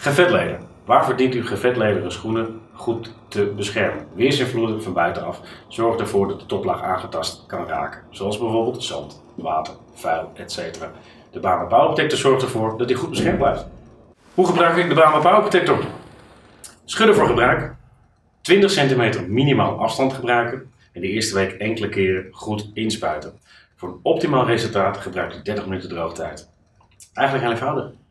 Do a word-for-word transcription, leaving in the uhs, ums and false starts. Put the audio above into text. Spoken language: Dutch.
Gevetleder. Waarvoor dient u gevetlederen schoenen goed te beschermen? Weersinvloeden van buitenaf zorgen ervoor dat de toplaag aangetast kan raken. Zoals bijvoorbeeld zand, water, vuil, et cetera. De Brahma Power Protector zorgt ervoor dat hij goed beschermd blijft. Hoe gebruik ik de Brahma Power Protector? Schudden voor gebruik. twintig centimeter minimaal afstand gebruiken. En de eerste week enkele keren goed inspuiten. Voor een optimaal resultaat gebruik ik dertig minuten droogtijd. Eigenlijk heel eenvoudig.